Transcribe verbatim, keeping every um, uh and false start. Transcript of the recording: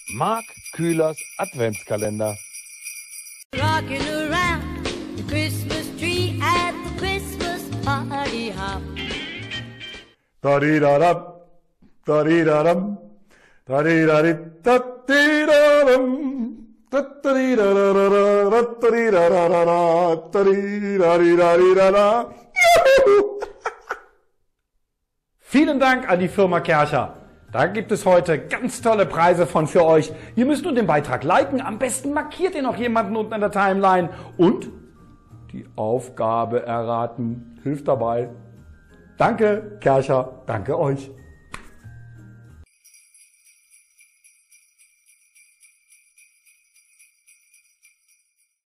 Mark Kühlers Adventskalender. Rocking around the Christmas tree at the Christmas party hop. Daridadam, daridadam, daridadit, dadiradam, dadiradadada, dadiradadada, dadiradadada. Juhu! Vielen Dank an die Firma Kärcher. Da gibt es heute ganz tolle Preise von für euch. Ihr müsst nur den Beitrag liken. Am besten markiert ihr noch jemanden unten in der Timeline. Und die Aufgabe erraten hilft dabei. Danke, Kärcher. Danke euch.